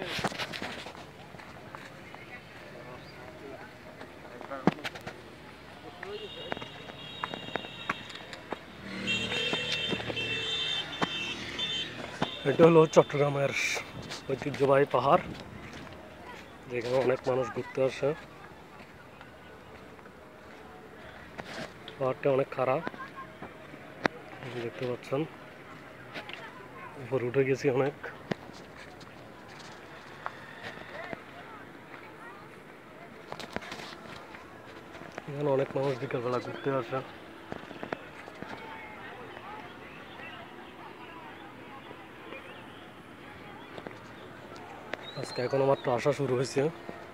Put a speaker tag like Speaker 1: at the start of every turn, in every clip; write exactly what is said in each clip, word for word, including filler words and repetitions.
Speaker 1: এটা হলো চট্টগ্রামের ঐতিহ্যবাহী পাহাড়, যেখানে অনেক মানুষ ঘুরতে আসে। পাহাড়টা অনেক খারাপ, দেখতে পাচ্ছেন। উপরে উঠে গেছি অনেক। এখানে অনেক মানুষ বিকালবেলা ঘুরতে আসে। আজকে এখনো মাত্র আসা শুরু হয়েছে।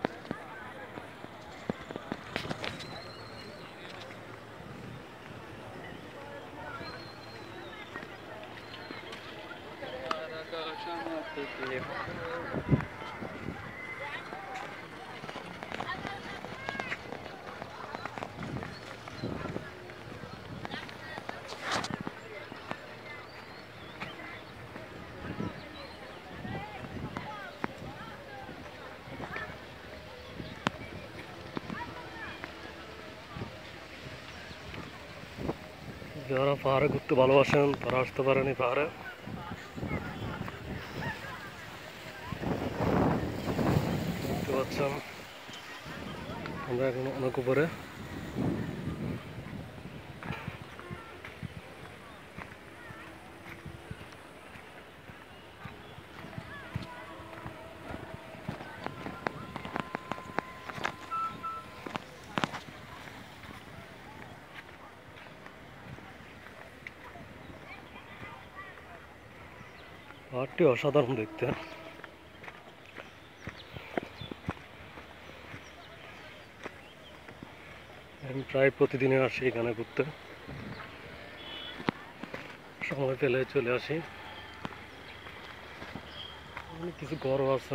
Speaker 1: যারা পাহাড়ে ঘুরতে ভালোবাসেন তারা আসতে পারেন এই পাহাড়ে। দেখতে পাচ্ছেন আমরা এখন অনেক উপরে। পাহাড়টি অসাধারণ দেখতে। আমি প্রায় প্রতিদিনই আসি এখানে ঘুরতে, সময় পেলে চলে আসি। অনেক কিছু ঘরও আছে,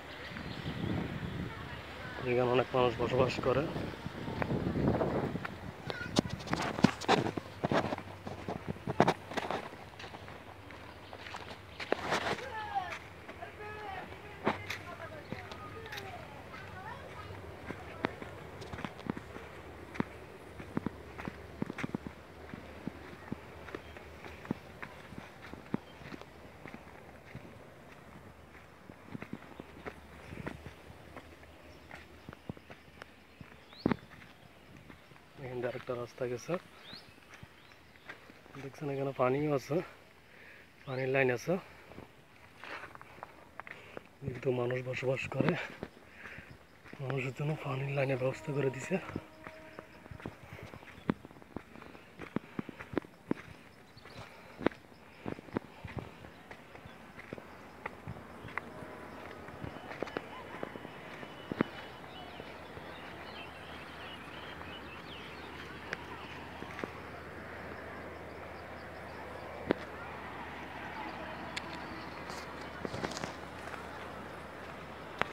Speaker 1: এখানে অনেক মানুষ বসবাস করে। এখানে আরেকটা রাস্তা গেছে, দেখছেন এখানে পানিও আছে, পানির লাইন আছে, কিন্তু মানুষ বসবাস করে। মানুষের জন্য পানির লাইনের ব্যবস্থা করে দিছে।